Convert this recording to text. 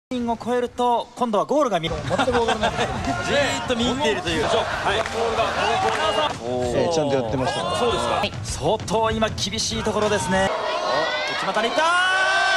人を超えると今度はゴールが見える。全く分からない。じーっと見入っているという。はい。 ちゃんとやってました。 そうですか。相当今厳しいところですね。内股にいった。